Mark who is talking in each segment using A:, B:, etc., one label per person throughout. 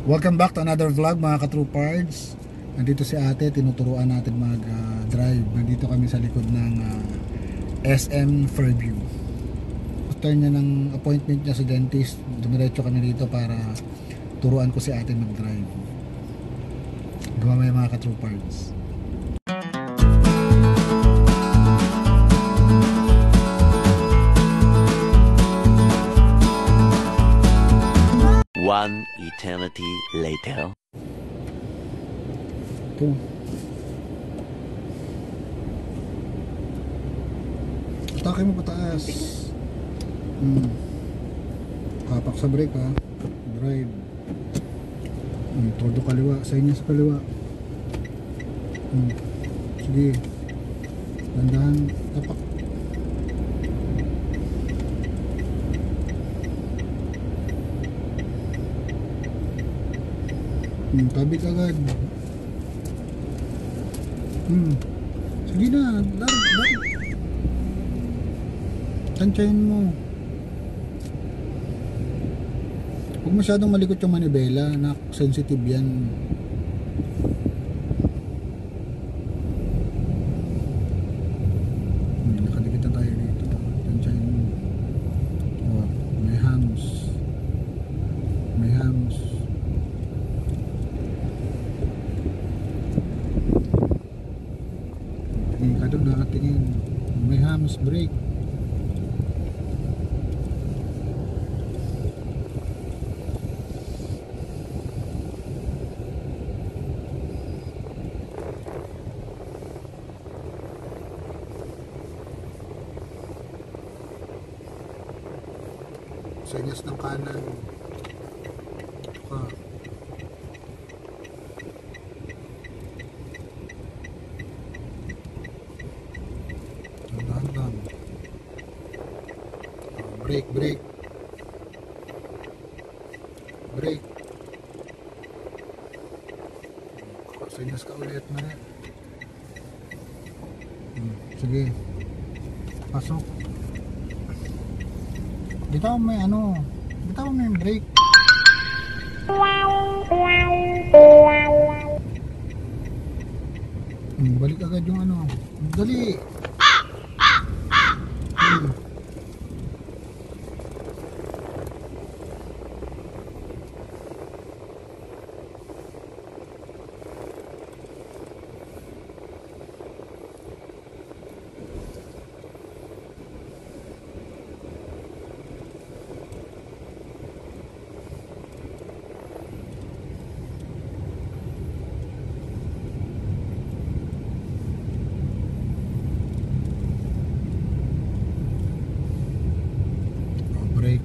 A: Welcome back to another vlog mga ka-Troopards. Nandito si ate, tinuturuan natin mag drive. Nandito kami sa likod ng SM Fairview. After niya ng appointment niya sa dentist, dumiretso kami dito para turuan ko si ate mag-drive. Gumamay mga ka-Troopards.
B: One eternity later.
A: Ito. Atake mo pataas. Kapak sa brake ha. Drive. Todo kaliwa. Sa inyo sa kaliwa. Sige. Dandahan. Tapak. Tabik agad. Sige na, lari. Tansyahin mo. Huwag masyadong malikot yung manibela, sensitive yan. Nakadikit na tayo dito. Tansyahin mo. May hams. Tingin ka doon, nakatingin. May hams, brake. Senyas ng kanan. Brake. Senyas ka ulit na rin. Sige. Pasok. Bitaw mo yung brake. Balik agad yung dali. Brake.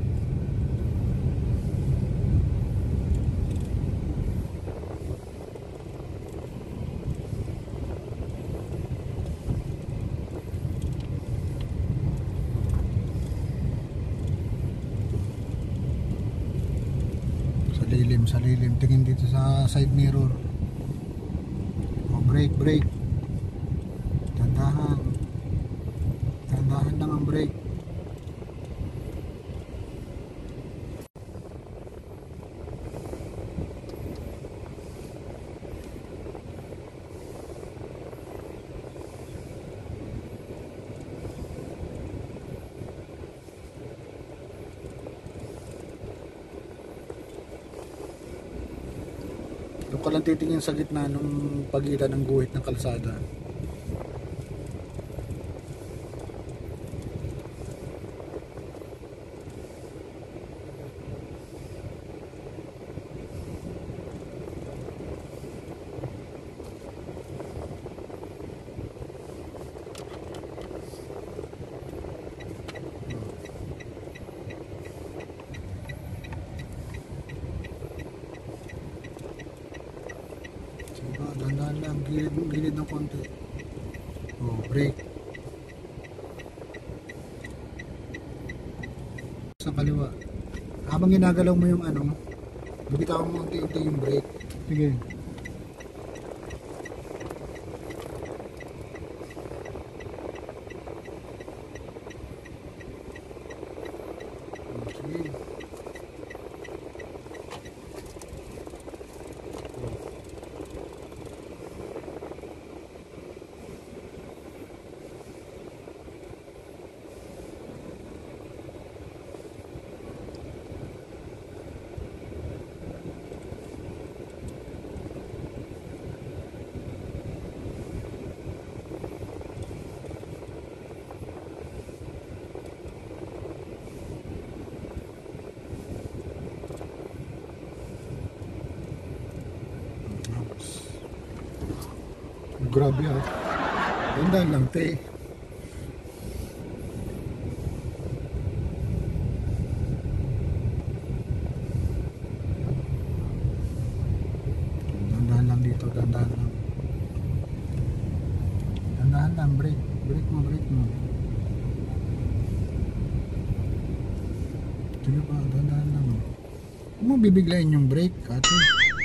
A: Sa lilim. Tingin dito sa side mirror. Brake. Tandahan lang ang brake. Doon ka lang titingin sa gitna ng pagitan ng guhit ng kalsada. Dahan-dahan lang, gilid ng konti. Brake. Sa kaliwa. Habang ginagalaw mo yung bibitawan mo unti-unti yung brake. Sige. Sige. Grabe ha. Dandan lang, te. Dandan lang dito, dandan lang. Dandan lang, brake. Brake mo, brake mo. Sige pa, dandan lang. Huwag mo bibiglayin yung brake, ate.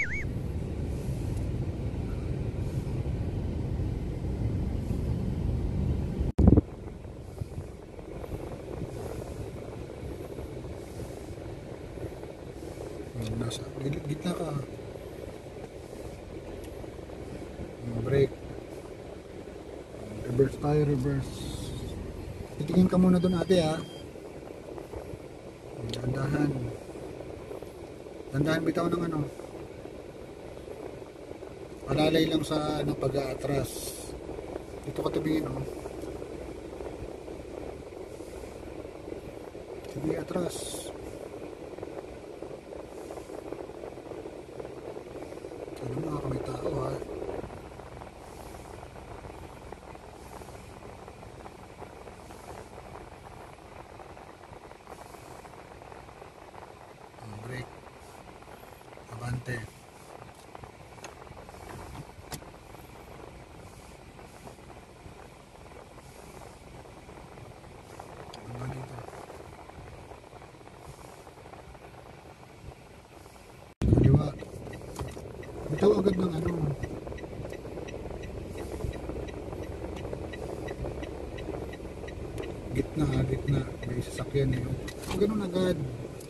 A: Nasa gitna ka. Brake. Reverse tayo, reverse. Titingin ka muna dun, ate, ha. Dandahan. Dandahan bitaw ng ano. Palalay lang sa ano, pag-aatras. Dito ka tumingin, oh. Sige, atras. Ano mga kami tao, ha. Brake. Abante. Ano dito? Kaliwa. Bitaw agad ng ano. Gitna, gitna. May sasakyan eh. Ganun agad.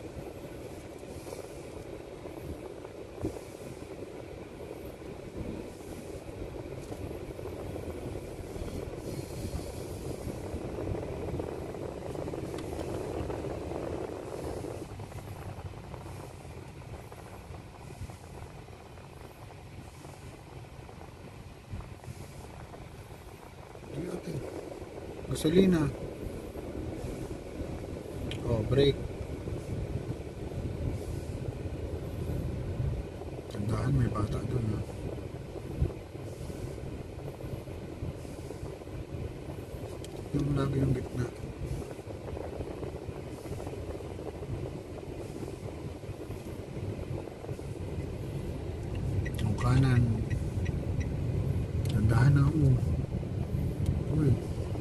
A: Gasolina. Oh, brake. Tandaan, may bata doon, ha. Yung lagi yung gitna. Yung kanan. Tandaan na, uy.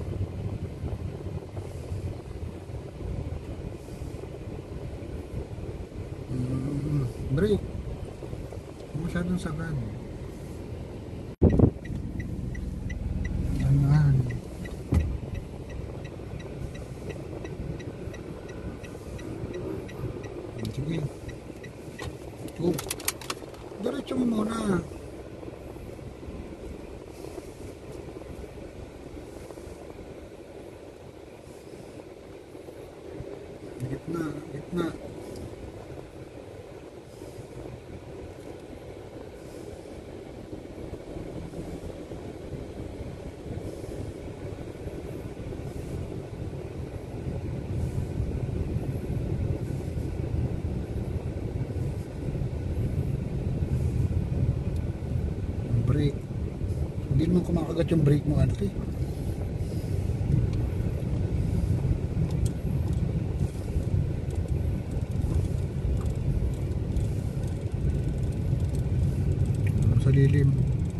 A: Brake. Masyadong sagad. Tandaan. Sige. Go. Diretso mo muna. Gitna, gitna. Brake. Hindi naman kumakagat yung brake mo, ate. Sa lilim.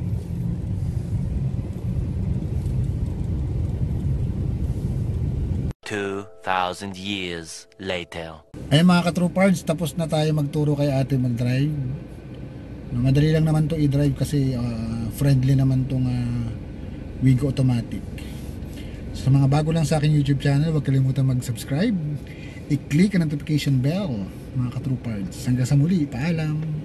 B: $2,000 years later.
A: Ay mga ka-true-pards, tapos na tayo magturo kay ate mag-drive. Madali lang naman to i-drive kasi friendly naman tong Wigo Automatic. Sa mga bago lang sa aking YouTube channel, huwag kalimutan mag-subscribe, i-click ang notification bell mga ka-true pards. Hanggang sa muli, paalam.